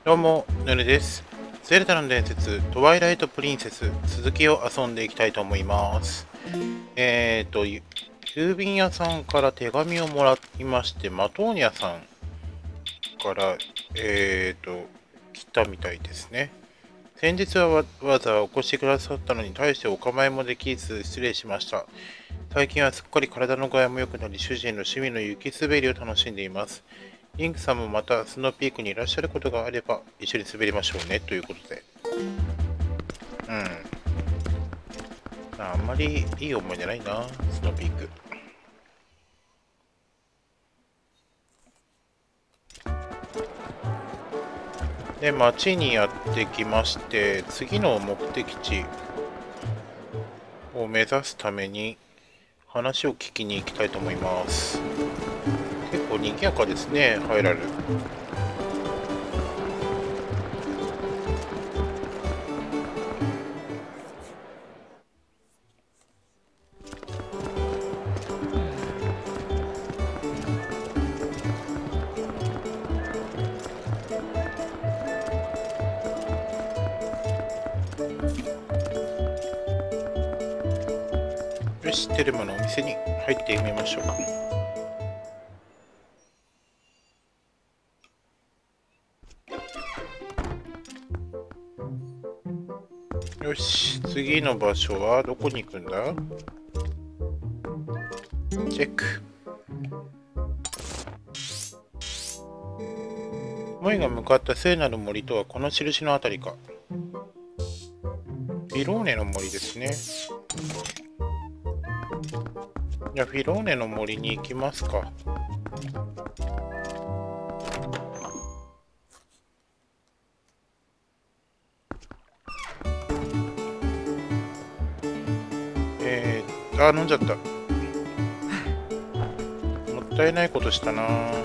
どうも、ぬるです。ゼルダの伝説、トワイライトプリンセス、続きを遊んでいきたいと思います。郵便屋さんから手紙をもらいまして、マトーニャさんから、来たみたいですね。先日はわざわざお越しくださったのに対してお構いもできず失礼しました。最近はすっかり体の具合も良くなり、主人の趣味の雪滑りを楽しんでいます。リンクさんもまたスノーピークにいらっしゃることがあれば一緒に滑りましょうねということで。あんまりいい思い出ないな、スノーピーク。で、街にやってきまして、次の目的地を目指すために話を聞きに行きたいと思います。結構賑やかですね、ハイラル。よし、テルマのお店に入ってみましょう。よし、次の場所はどこに行くんだ？チェック。モイが向かった聖なる森とはこの印のあたりか。フィローネの森ですね。じゃあフィローネの森に行きますか。飲んじゃった。もったいないことしたな。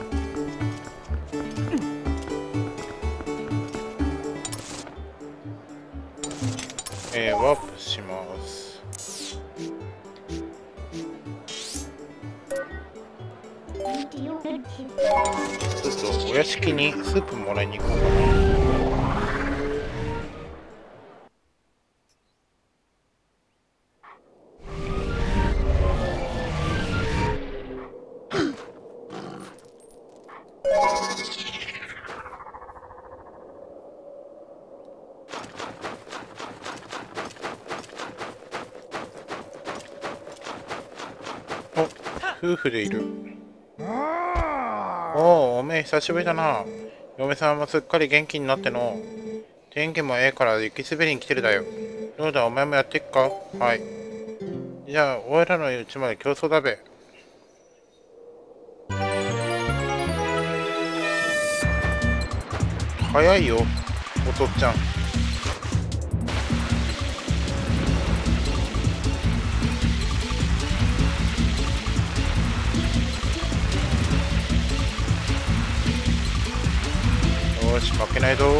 ワープします。ちょっとお屋敷にスープもらいに行こうかな。夫婦でいる。おめえ久しぶりだな。嫁さんもすっかり元気になっての。天気もええから雪滑りに来てるだよ。どうだお前もやってっか？はい。じゃあおいらの家まで競争だべ。早いよお父っちゃん。よし負けないぞ。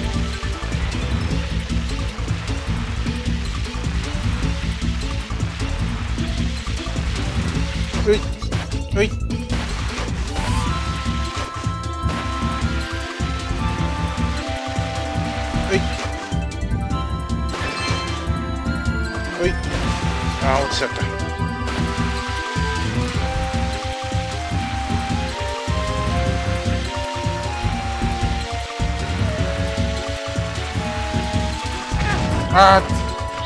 ういうい。あー落ちちゃった。あー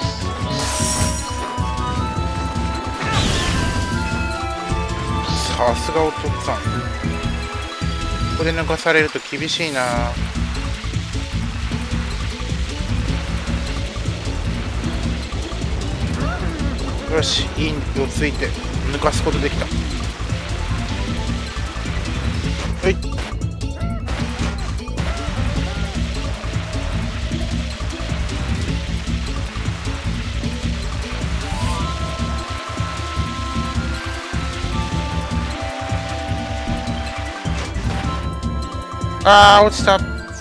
さすがお父さん。ここで抜かされると厳しいな。よし、いい落ち着いて抜かすことできた。はい。あー落ちた。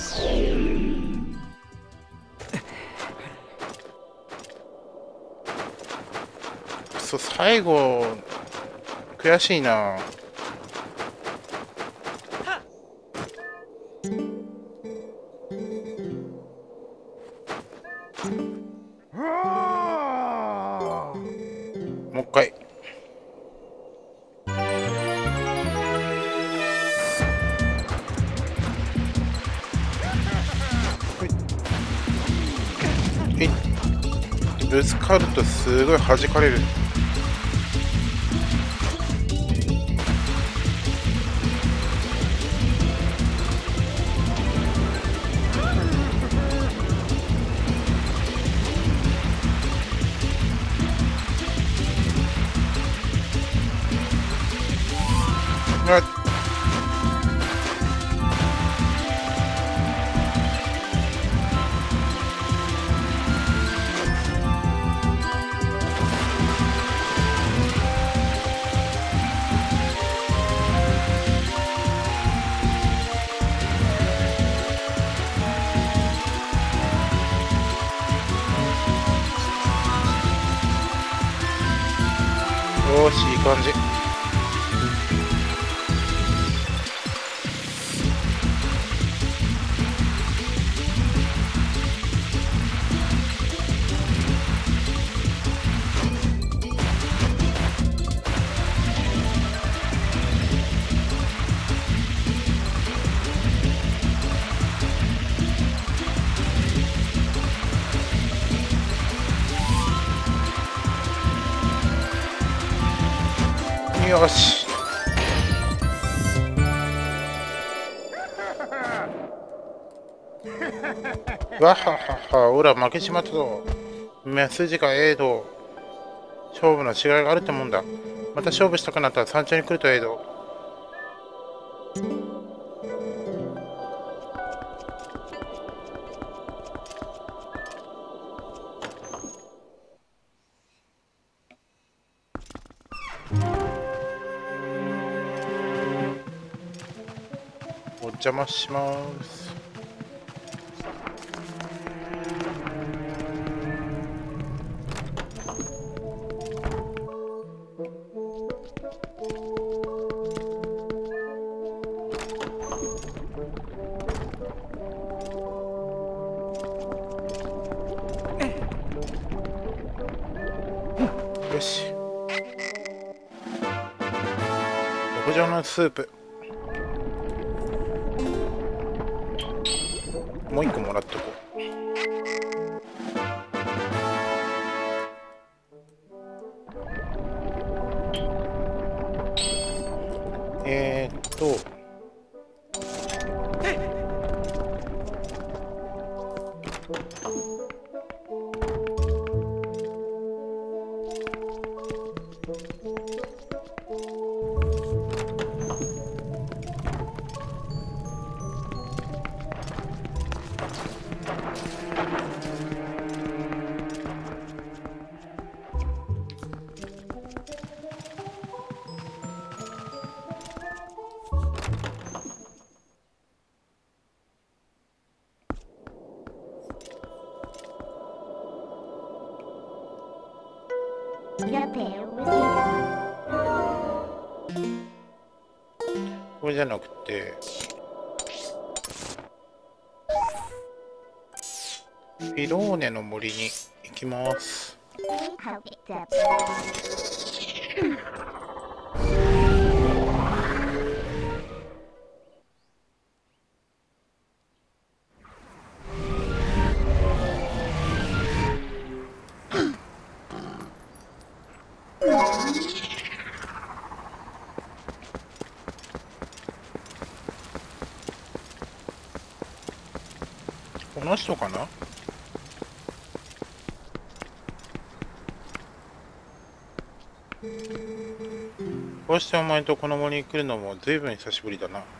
最後悔しいな。 ぶつかるとすごい弾かれる。よし、いい感じ。よし。わははは、おら負けちまったぞ。筋がええど。勝負の違いがあるってもんだ。また勝負したくなったら山頂に来るとええど。お邪魔します。よし。極上のスープ。もう一個もらっとこう。これじゃなくてフィローネの森に行きます。この人かな。こうしてお前とこの森に来るのもずいぶん久しぶりだな。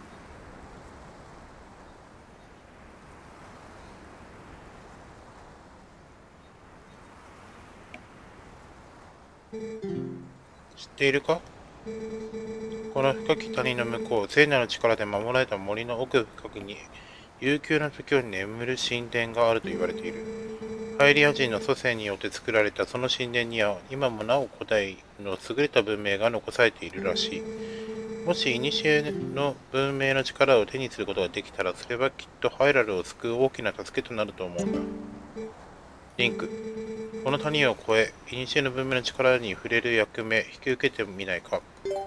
知っているか。この深き谷の向こう、聖なる力で守られた森の奥深くに悠久の時を眠る神殿があると言われている。ハイリア人の祖先によって作られたその神殿には今もなお古代の優れた文明が残されているらしい。もし古の文明の力を手にすることができたら、それはきっとハイラルを救う大きな助けとなると思うんだ。リンク、この谷を越え、古の文明の力に触れる役目、引き受けてみないか。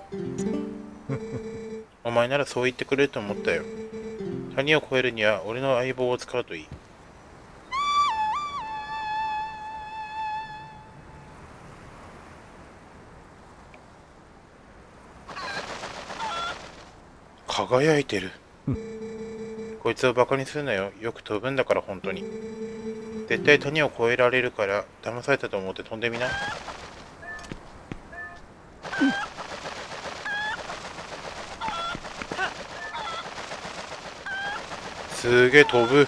お前ならそう言ってくれると思ったよ。谷を越えるには俺の相棒を使うといい。 輝いてる。こいつをバカにするなよ。よく飛ぶんだから本当に。絶対谷を越えられるから騙されたと思って飛んでみな。すげえ飛ぶ。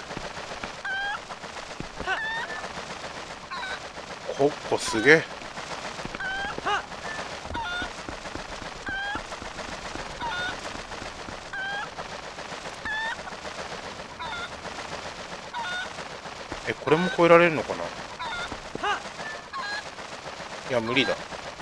コッコすげえ。これも越えられるのかな。いや無理だ。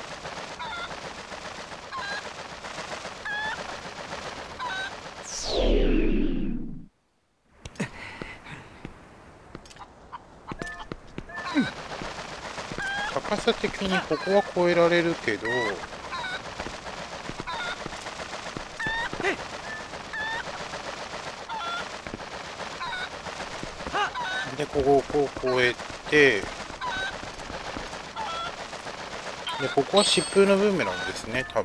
高さ的にここは越えられるけど、でここをこう越えて、でここは疾風のブーメランですね多分。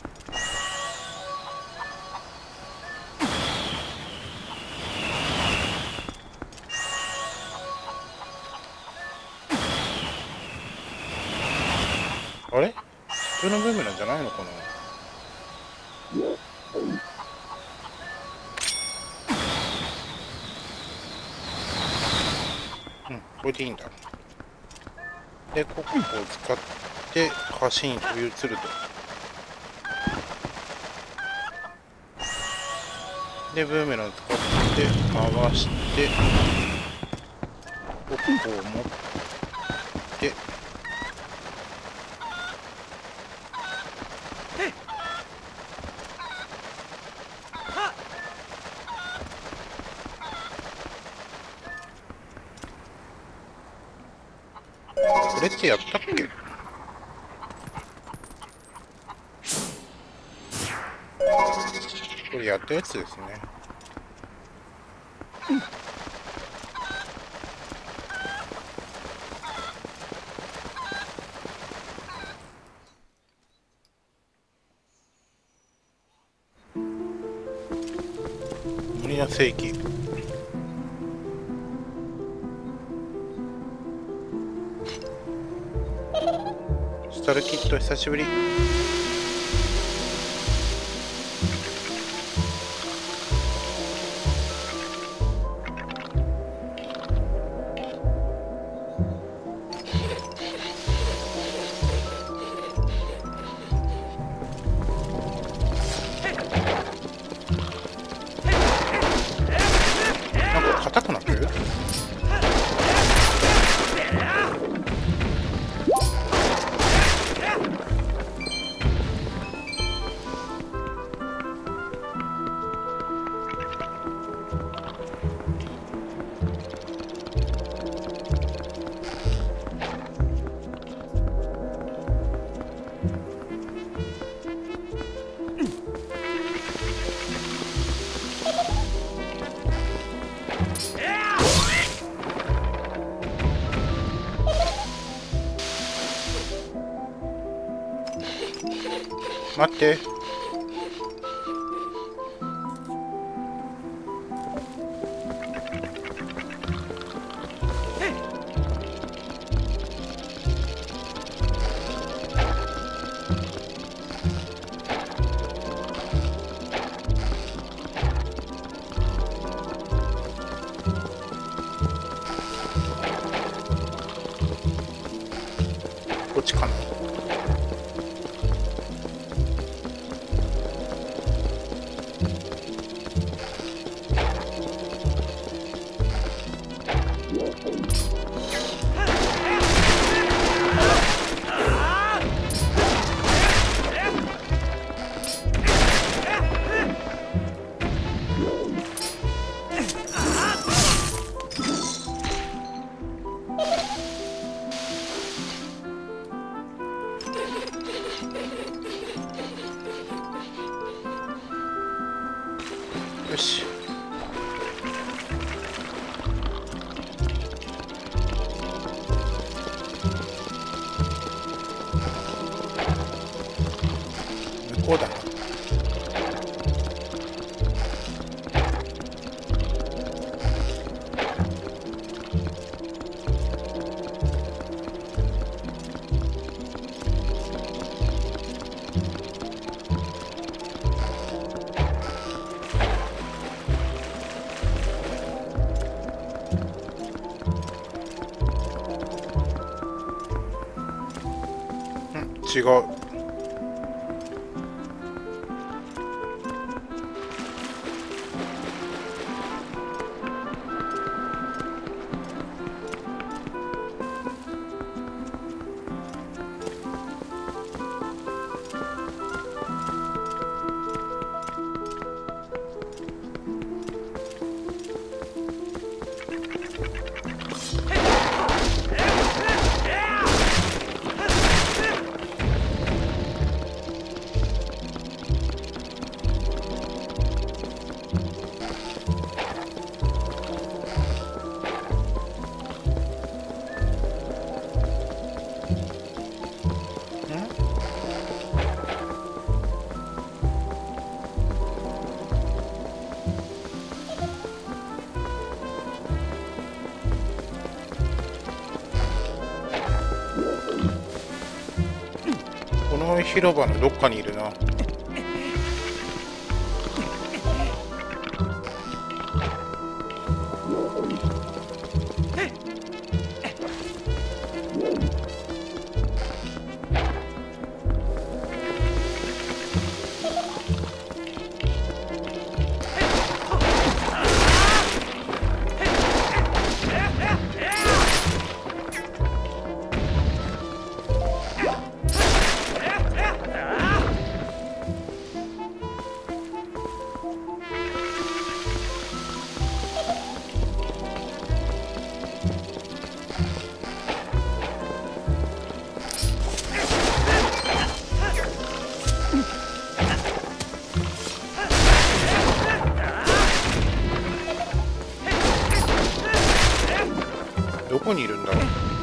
あれ疾風のブーメランじゃないのかな。これでいいんだ。でここを使って橋に飛び移ると。でブーメランを使って回してここを持ってこれってやったっけ。これやったやつですね。森の世紀。スタルキット久しぶり。なんか硬くなってる。待って。こっちかな。よし。向こうだな。 違う。この広場のどっかにいるな。どこにいるんだろう。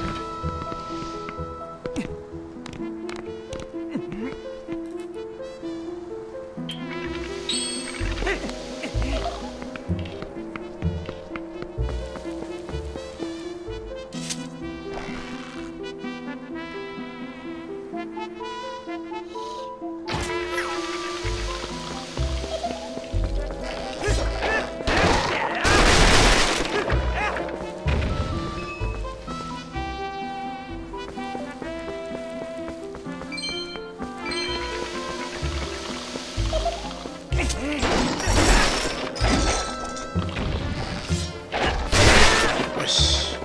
よし。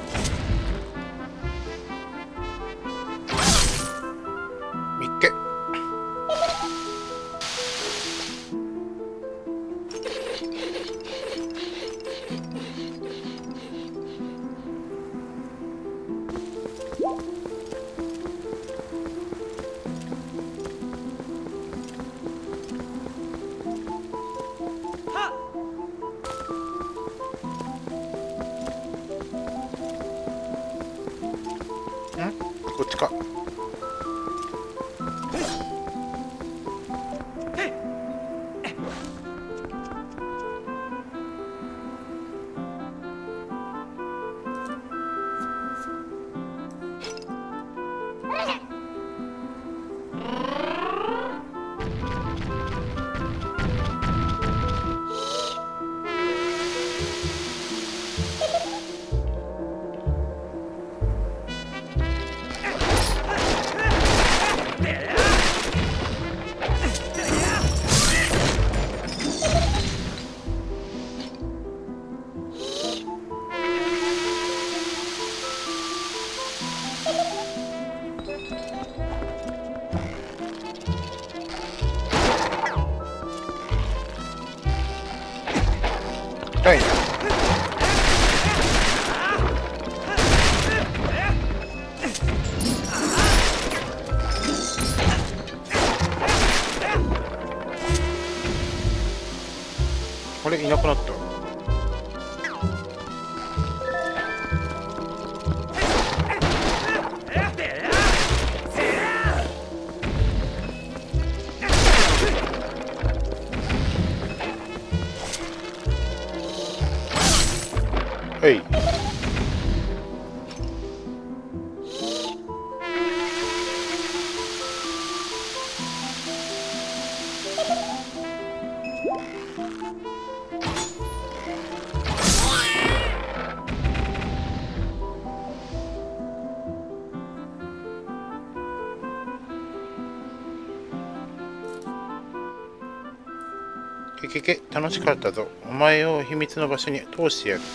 みっけ。こっちか。痛いな。これいなくなった。はい。 けけ、楽しかったぞ。お前を秘密の場所に通してやる。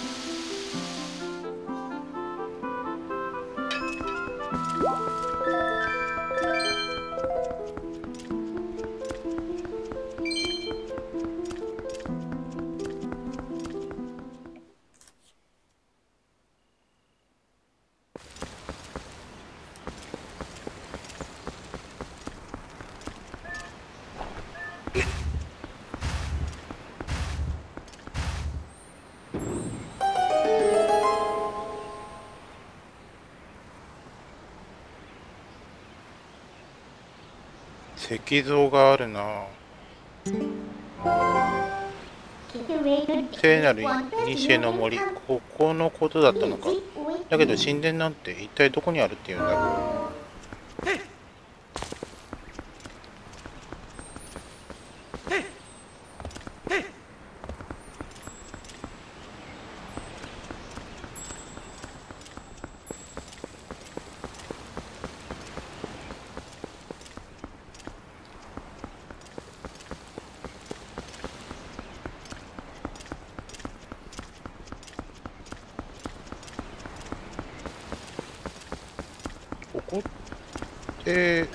石像があるな。聖なる古の森、ここのことだったのか。だけど神殿なんて一体どこにあるっていうんだ。ここって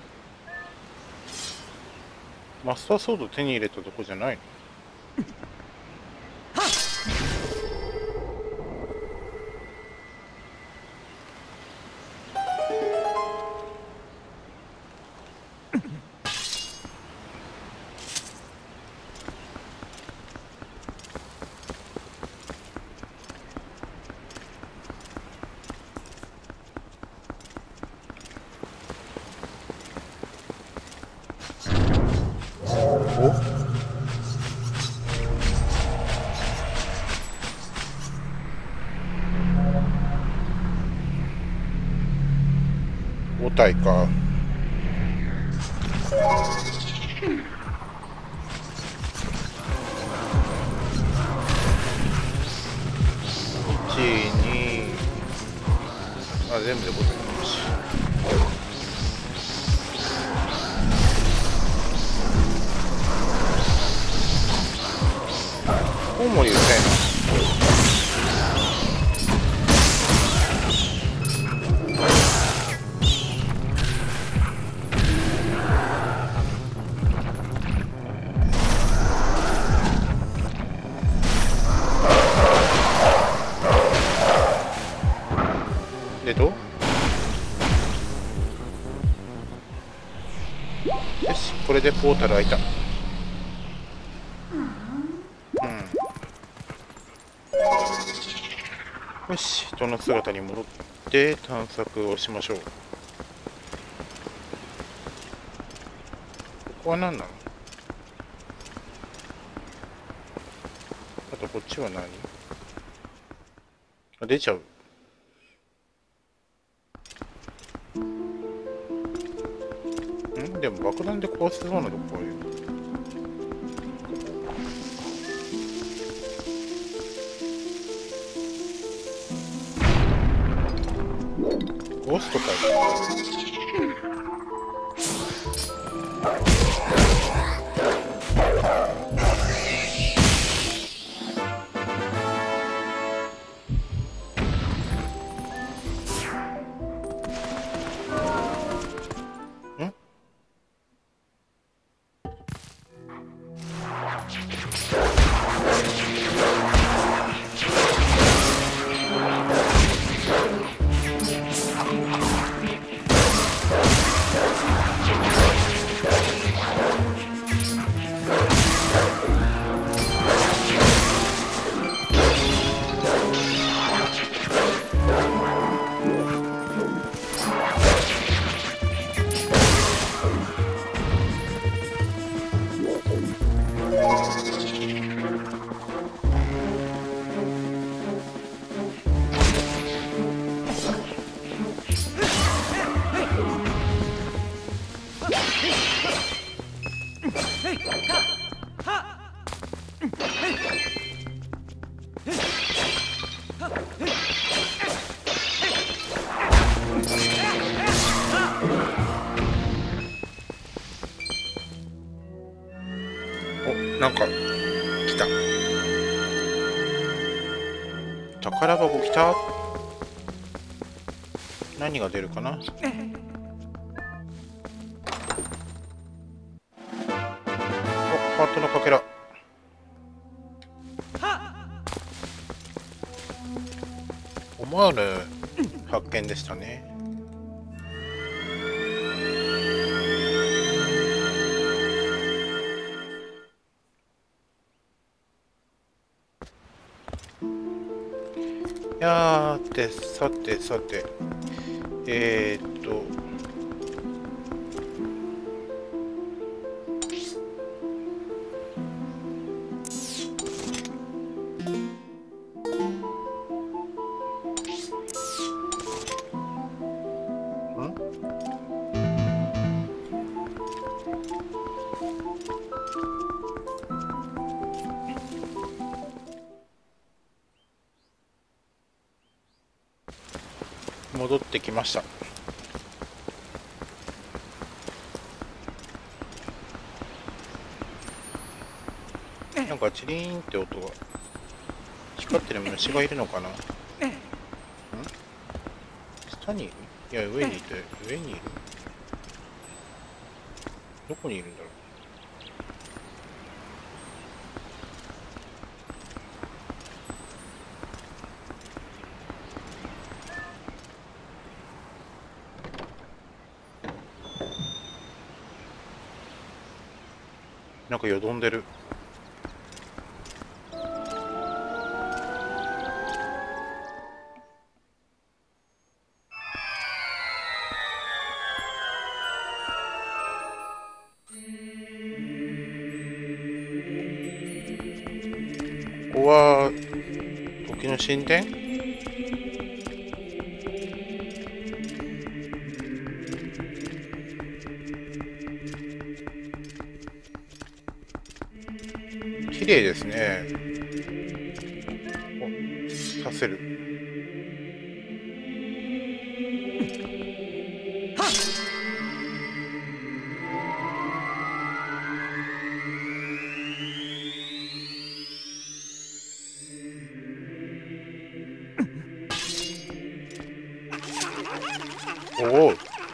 マスターソード手に入れたとこじゃないの？5体か。1、2、あ、全部で5体かもし。コウモリうるさいな。でどう？よし、これでポータル開いた。よし、人の姿に戻って探索をしましょう。ここは何なの？あとこっちは何？あ、出ちゃう。でも爆弾で壊せそうなとこあるよ。ゴーストかよ。なんか宝箱来た。何が出るかな。ハートのかけら。思わぬ発見でしたね。いやーで、さてさて、戻ってきました。なんかチリーンって音が。光ってる虫がいるのかな。下にいる？いや、上にいて、上にいる？どこにいるんだろう。なんかよどんでる。ここは時の神殿？綺麗ですね。お、させる。おお。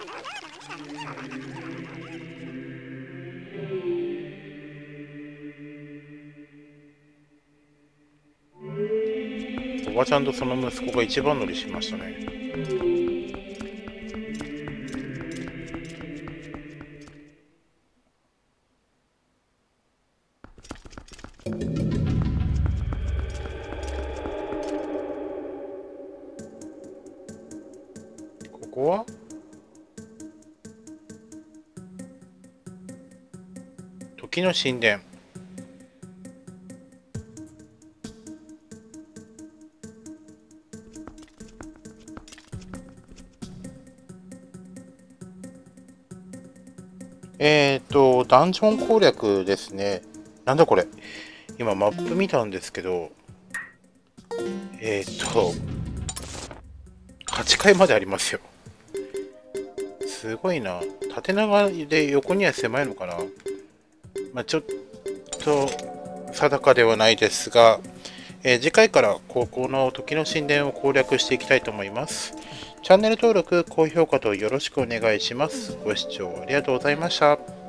おばちゃんとその息子が一番乗りしましたね。ここは時の神殿。ダンジョン攻略ですね。なんだこれ。今マップ見たんですけど、8階までありますよ。すごいな。縦長で横には狭いのかな。まあ、ちょっと定かではないですが、次回からここの時の神殿を攻略していきたいと思います。チャンネル登録、高評価とよろしくお願いします。ご視聴ありがとうございました。